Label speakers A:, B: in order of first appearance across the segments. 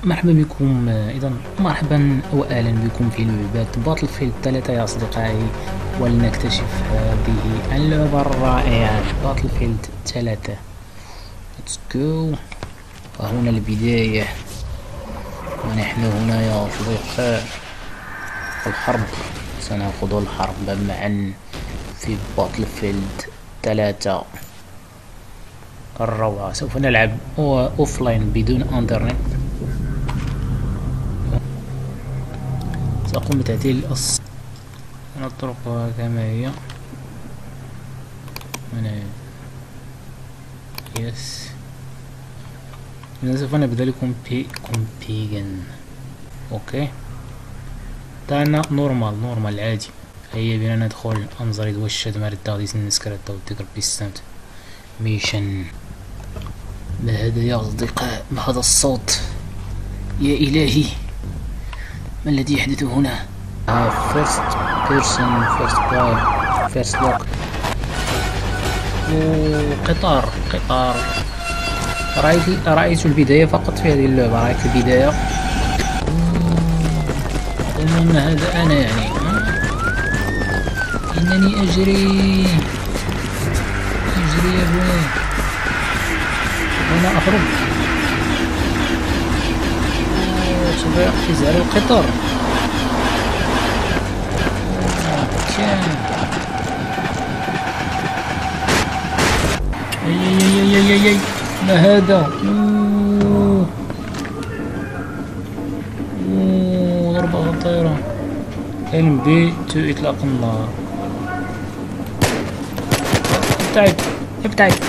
A: مرحبا بكم. اذا مرحبا واهلا بكم في لعبة باتلفيلد 3 يا اصدقائي، ولنكتشف هذه اللعبة الرائعة باتلفيلد 3. Let's go. وهنا البداية، ونحن هنا يا اصدقاء الحرب. سنأخذ الحرب معا في باتلفيلد 3 الروعة. سوف نلعب اوفلاين بدون انترنت. سأقوم بتعديل الطرق كما هي. هنا يس. سوف نبدأ لكم بكومبيجن. اوكي، تاعنا نورمال عادي. هيا بنا ندخل انزريد والشد مرد ديس نسكرت وتقرب بيستانت ميشن. ما هذا يا أصدقاء؟ ما هذا الصوت؟ يا إلهي، ما الذي يحدث هنا؟ فيرست بيرسون، فيرست باي، فيرست لوك. قطار. رأيت البداية فقط في هذه اللعبة. رأيت البداية. إن هذا أنا يعني إنني أجري يا بني. هنا أخرج. سوف يقفز على القطار. اي ما هذا؟ ضربة خطيرة. علم بي تو إطلاق النار. ابتعد.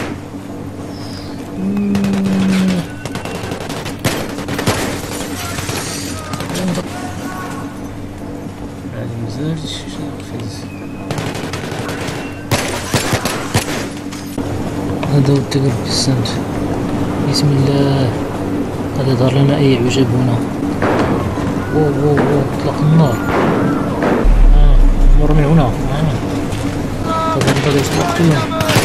A: هذا هو التقرب بالسمت. بسم الله. قد يظهر لنا أي عجب هنا. واو اطلق النار. مر من هنا. بدأ يقتلون.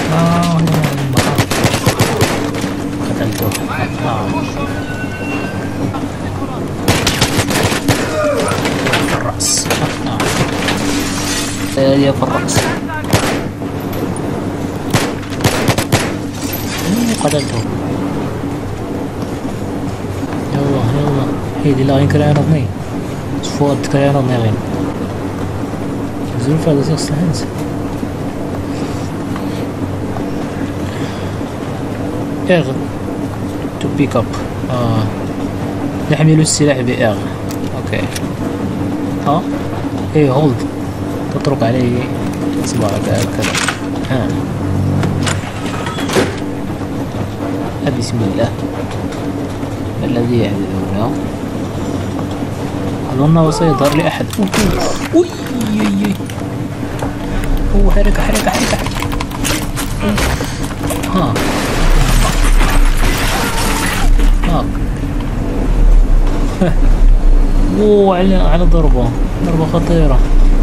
A: قتلته. في الرأس. يا في الرأس. قتلته. يلا هيدي لا ينكرانضني. سفوات كرانضني غين. زول فهذا سيخص الهنس. اغ تو بيك اب. نحمل السلاح باغ. اوكي. ايه هولد. تطرق عليه اصبعك هكذا. بسم الله. ما الذي يحدث هنا؟ أظنه سيظهر لي أحد. حركة. على ضربة خطيرة.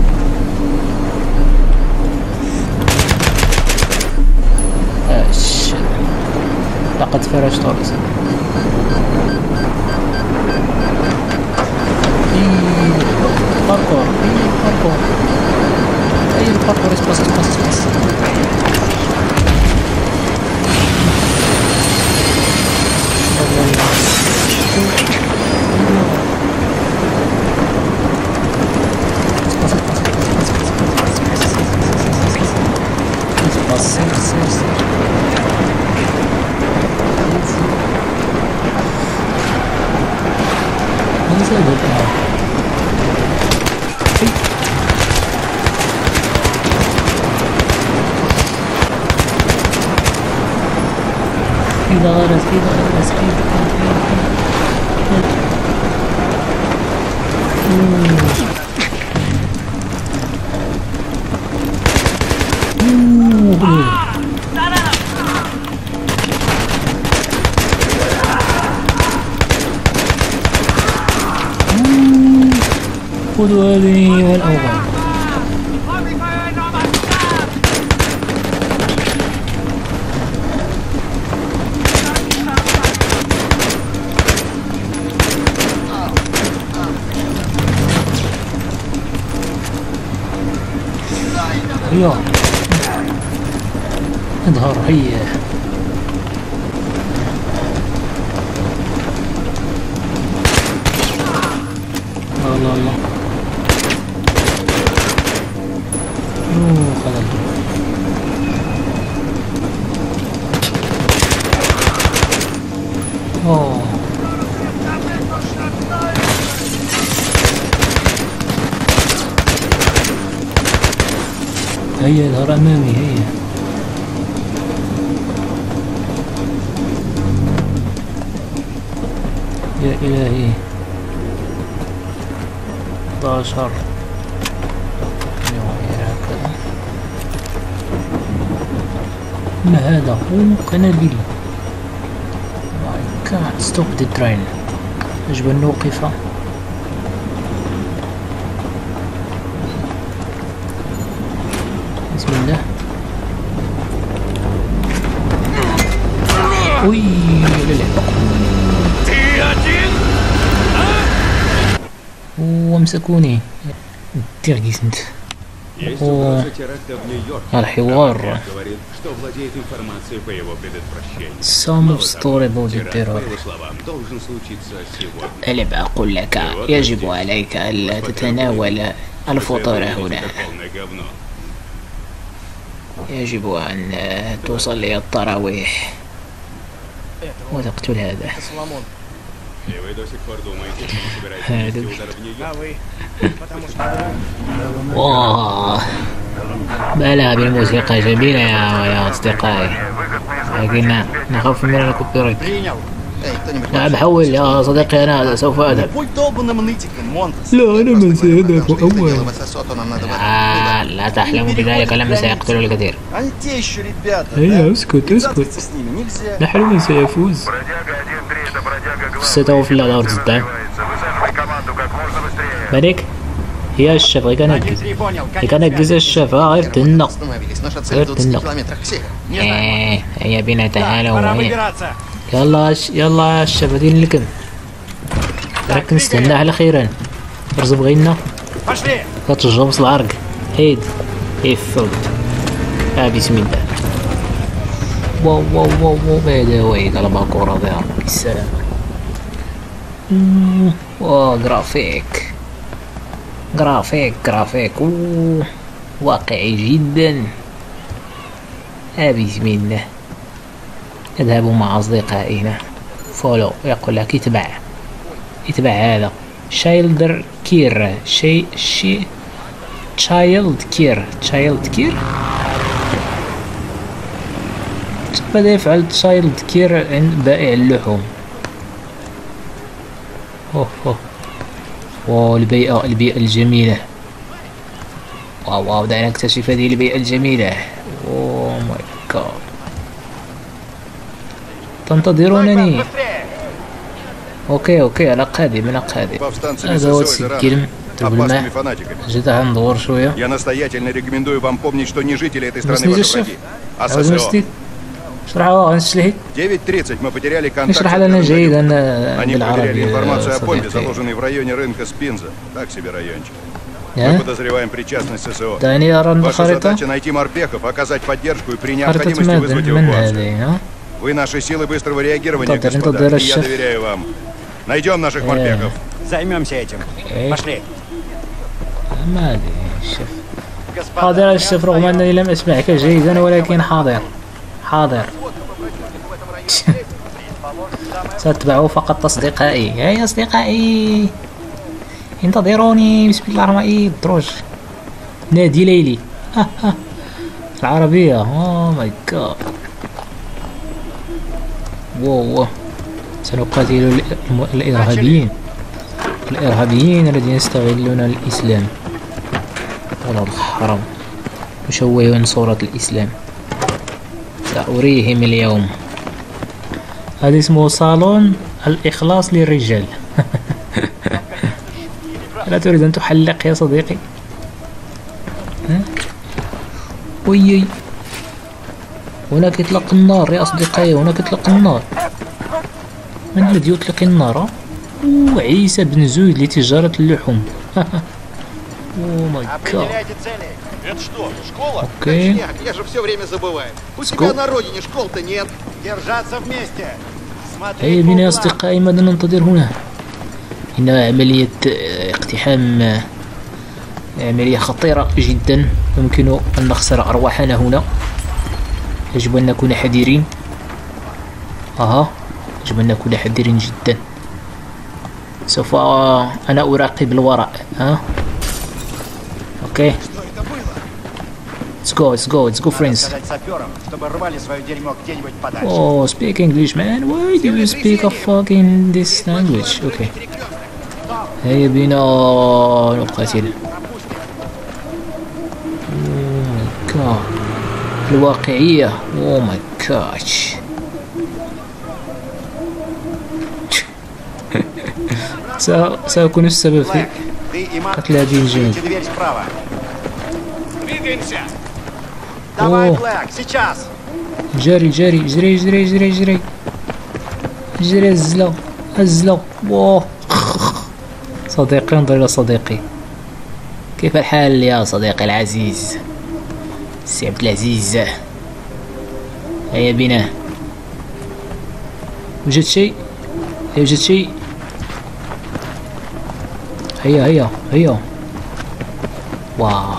A: لقد فرجت رأسي. باركور. أي الباركور. اسباس. إذا غرس خذوا هذه والأوغاد. هيا اظهر، هيا. الله الله. خذلته. هيا اظهر امامي، هيا. يا الهي. 11 ما هذا؟ قنابل. I can't stop the train. يجب أن نوقف. بسم الله. وي وامسكوني. تيرجيسنت. الحوار. Some of story about the terror. ألم أقل لك يجب عليك ألا تتناول الفطور هنا. يجب أن تصلي التراويح وتقتل هذا. واو، بلى بالموسيقى جميلة يا أصدقائي، لكن نخاف من الكوبي رايت. نعم حول يا صديقي، أنا سوف أذهب. لا، أنا من سيذهب أولا. لا تحلم بذلك، لما سيقتل الكثير. هيا اسكت اسكت، نحن من سيفوز. ستوفي الله دور الزدان مالك. هي الشفا يكنجز الشفا غير تنق هيا بنا تعالوا. يلا يلا الشفا دين لكم، راك نستنى على خيرا. رزق بغينا كتجبص العرق. هيد فوت. بسم الله. واو واو واو واو، هذا هو قلبها كورة ضيعة. بالسلامة. واو، جرافيك واقعي جدا. بسم الله. اذهب مع أصدقائنا. فولو، يقول لك اتبع هذا. شايلد كير. تشايلد كير. ماذا يفعل تشايلد كير عند بائع اللحوم؟ واو، البيئة الجميلة. واو، دعنا نكتشف هذه البيئة الجميلة. اوه ماي جاد. تنتظرونني؟ اوكي، انا قادم. هذا هو السكين بالماء. جيت ندور شوية. اشرح لنا جيدا بالعربي.
B: Мы подозреваем причастность ССО.
A: Ваша
B: задача найти морпехов, оказать поддержку и при необходимости вызвать эвакуацию. Вы наши силы быстрого реагирования, господа, и я доверяю вам. Найдем наших морпехов.
C: Займемся этим. Пошли.
A: حاضر الشيف، رغم أنني لم أسمعك جيدا، ولكن حاضر. سأتبع فقط أصدقائي. يا أصدقائي انتظروني. بسم الله الرحمن الرحيم. دروج نادي ليلي. العربية. اوه ماي جاد. واو، سنقاتل الإرهابيين الذين يستغلون الإسلام. والله الحرام، مشوه صورة الإسلام. سأريهم اليوم. هذا اسمه صالون الإخلاص للرجال. لا تريد أن تحلق يا صديقي؟ ويي، هناك إطلاق النار يا أصدقائي، هناك إطلاق النار. من الذي يطلق النار؟ عيسى بن زويد لتجارة اللحوم. О май гад.
C: Определяйте цели.
D: Это что, школа?
A: Окей.
E: Точняк, я же все время забываю. У тебя на родине школ-то нет.
C: Держаться вместе.
A: هيا
C: Смотреть
A: بنا
C: по
A: أصدقائي، ماذا ننتظر هنا؟ إنها عملية اقتحام، عملية خطيرة جدا، يمكن أن نخسر أرواحنا هنا. يجب أن نكون حذرين. يجب أن نكون حذرين جدا. سوف أنا أراقب الوراء. أوكي. Let's go friends.
C: сказать саперам, чтобы рвали свое дерьмо где-нибудь подальше.
A: Oh, speak English, man. Why do you speak a fucking this language? Okay. هيا بنا نقاتل. Oh my god. الواقعية. Oh my gosh. سأكون السبب في قتل هذه الجنود.
C: Дверь справа.
D: Двигаемся!
C: Давай,
A: О.
C: Блэк, сейчас.
A: جري جري جري جري جري جري جري. الزلة الزلة. واو. صديقي، انظر إلى صديقي. كيف الحال يا صديقي العزيز سي عبد العزيز؟ هيا بنا. يوجد شيء؟ يوجد شيء؟ هيا هيا هيا. واو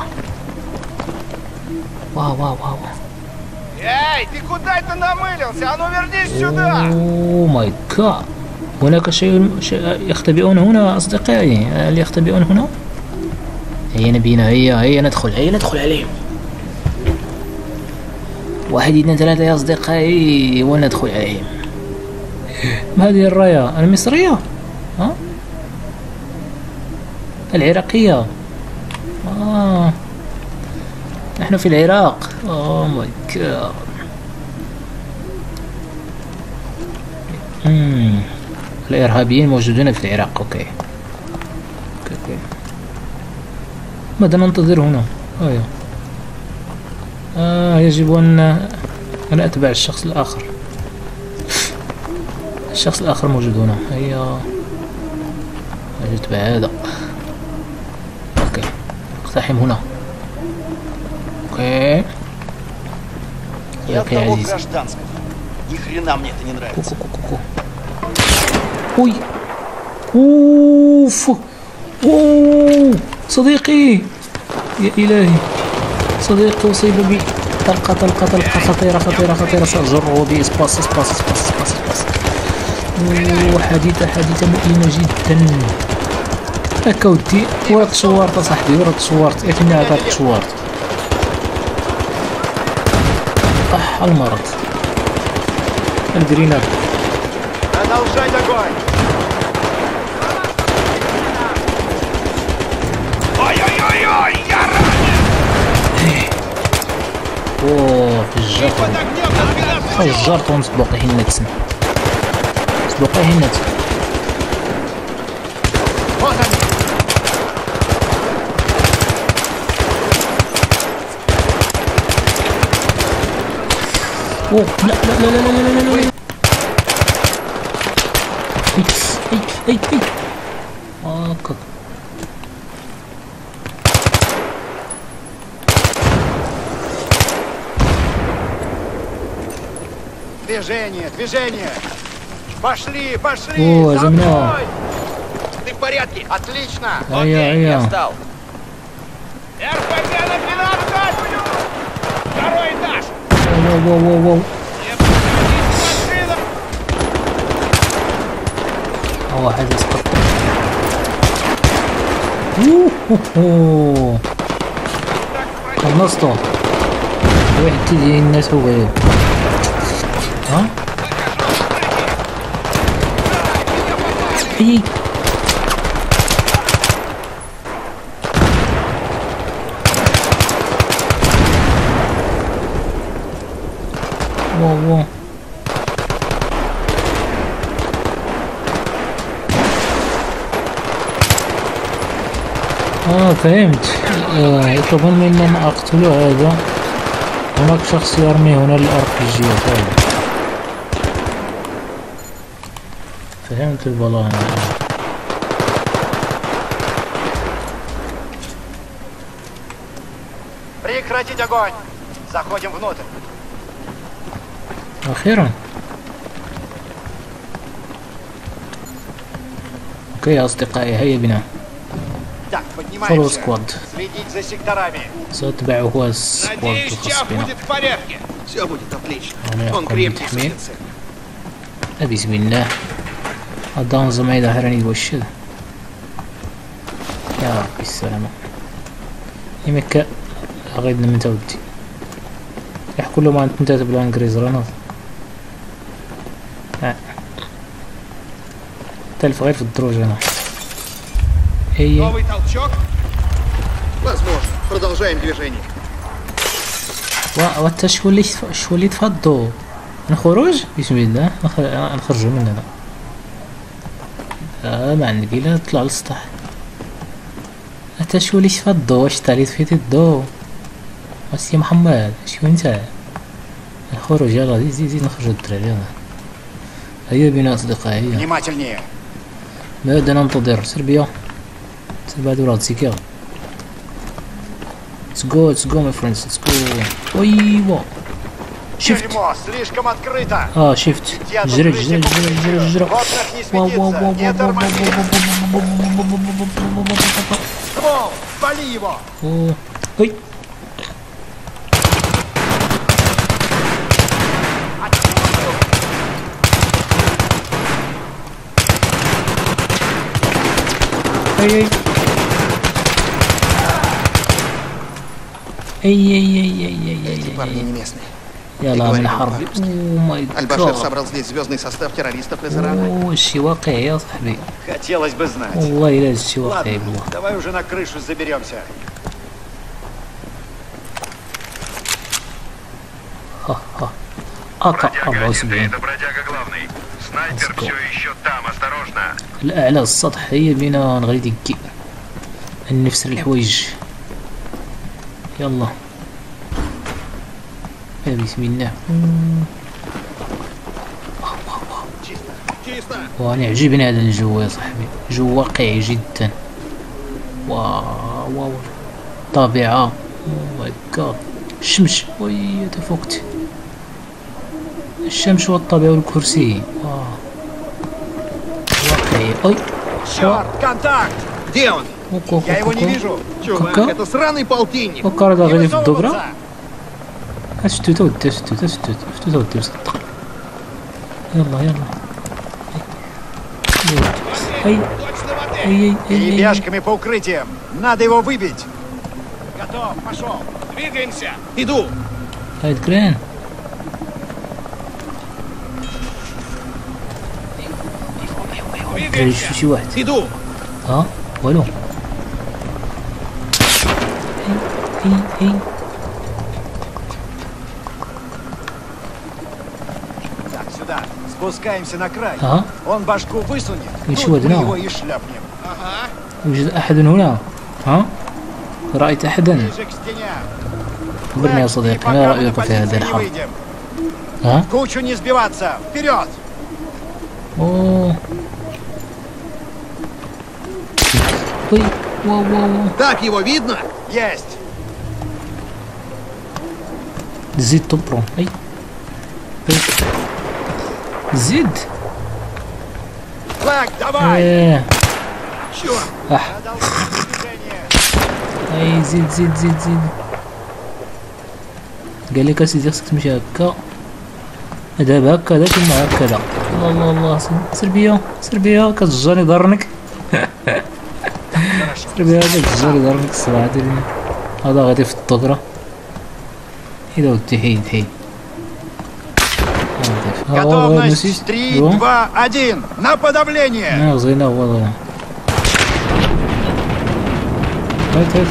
A: واو واو واو.
D: Эй, ты куда это намылился? А ну вернись сюда!
A: اوه ماي جاد. هناك شيء يختبئون هنا أصدقائي. هل يختبئون هنا؟ هيا نبينا، هيا ندخل، هيا ندخل عليهم. 1 2 3 يا أصدقائي وندخل عليهم. ما هذه الراية المصرية؟ العراقية. نحن في العراق. اوه ماي جاد. الإرهابيين موجودون في العراق. أوكي. ماذا ننتظر هنا؟ يجب أن أتبع الشخص الآخر. الشخص الآخر موجود هنا. هيا أتبع هذا. أوكي. اقتحم هنا. أوكي.
D: Я
A: أوكي
D: того
A: عزيز.
D: гражданского. Ни хрена мне это не нравится.
A: كوكو. اوي اوف. اوه صديقي، يا الهي، صديقي اصيب بي طلقة خطيرة. سأجره بإسباس. حادثة مؤلمة جدا. هكا ودي، ورا تشورت صاحبي، ورا تشورت. ياكلني هذا تشورت. المرض. الجريناد.
C: Продолжать огонь.
D: Ой-ой-ой-ой, я ранен!
A: اوه فجرت ونسبقه النتن. سبقه النتن.
C: Вот они.
A: اوه لا. اي هاكا.
C: Движение. Пошли.
A: О,
C: За
A: за мной.
C: Ты в порядке? Отлично.
A: Я
D: встал. РПГ на 12! Второй этаж!
A: Воу. واحد يسقط. اوه خلصته. واحد تجي الناس هو اي واو فهمت. يطلبون مني أن أقتل هذا. هناك شخص يرمي هنا الأربيجيات. فهمت البلان.
C: Прекратить огонь! Заходим внутрь.
A: أخيرا. أوكي يا أصدقائي، هيا بنا.
C: Так,
A: Follow
C: поднимаемся.
A: squad.
C: Следить за секторами.
A: سأتبع هو السكواد
D: Надеюсь,
A: الخاص
D: Чав
A: بنا.
D: будет в порядке.
E: Все будет отлично.
A: أنا
E: Он
A: يحكم
E: крепкий
A: بالتحميل.
E: сукин сын.
A: بسم الله. هذا نظام إذا هراني وشد. يا ربي السلامة. يمكن غيدنا من تودي. يحكوا له ما أنت تبلا إنجليز رانض. تلف غير في الدروج هنا. هي
D: Новый толчок.
E: Возможно. Продолжаем движение.
A: وانت شو اللي تفضوا نخرج بسم الله نخرجوا من هنا. ما عندي لا نطلع للسطح. انت شو اللي تفضوا واش تعليت في الضو سي محمد شو انت نخرج يلا زيد نخرجوا الدراري يلا. هيا بنا اصدقائي هيا.
C: Внимательнее.
A: ماذا ننتظر سربيا بعد وراد سيكا. Let's go my friends, let's go. أيوة شفت.
C: Дерьмо, слишком открыто.
A: شفت. جرى.
C: Окнах не светится. Не тормози. Ствол, вали его.
A: أي.
E: Эти парни не местные.
A: يلا من حرب. اوه ماي
E: Аль-Башир
A: جاد.
E: собрал здесь звездный состав террористов из Ирана.
A: اوه شي واقعي يا صاحبي.
C: Хотелось бы знать.
A: والله لا شي واقعي
C: Ладно,
A: بالله.
C: давай уже на крышу заберемся.
A: أكا 74.
B: Это бродяга главный. Снайпер все еще там, осторожно.
A: الأعلى السطح هي بينا نغري ديكي نفس الحوايج. يلا بسم الله.
E: Чисто.
A: وانا عجبني هذا الجو يا صاحبي، جو واقعي جدا. واو طبيعة. اوه ماي جاد. الشمس وي تفوقت. الشمس والطبيعة والكرسي. واقعي. اي
C: Черт, контакт!
E: Где он?
C: Я его не вижу.
E: Чувак,
A: Кака?
E: это сраный полтинник.
A: وكر هذا
C: Не
A: غادي في الدبرة.
C: высовываться.
A: شتو تودي شتو تودي صدق. يلا اي
C: Перебежками по укрытиям. Надо его выбить.
D: Готов, пошел. Двигаемся.
E: Иду.
A: هايد كرين.
D: Двигаемся.
A: شي واحد.
E: Иду.
A: والو. اي
C: Так, сюда. Спускаемся на край. Он башку высунет.
A: Ничего,
C: Тут мы
A: да.
C: его и шлепнем.
A: يوجد أحد هنا؟ رأيت أحدا؟
C: Ближе к стене.
A: خبرني يا
C: И
A: صديقي،
C: пока
A: ما
C: мы на
A: رأيك في هذه
C: позиции не
A: الحرب؟
C: выйдем. В кучу не сбиваться. Вперед!
A: أوه أي واو
E: Так его видно?
C: Есть!
A: زيد طبرو أي زيد
C: Флаг, давай!
E: Черт.
C: Продолжаем движение.
A: أي زيد قال لك أسيدي خصك تمشي هكا دابا هكا ثم هكذا. الله سربيا كتجاني ضرنك. سربيا كتجاني ضرنك الصراحة ديالي. هذا غادي في الطقرة. إذا ودي حيد.
C: Готовность 3, 2, 1. На подавление!
A: غزينا هو ضرنا. هاي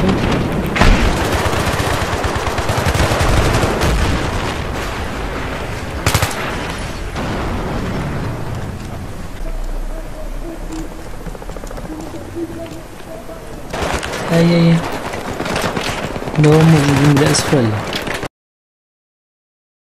A: أي هم موجودين بالأسفل.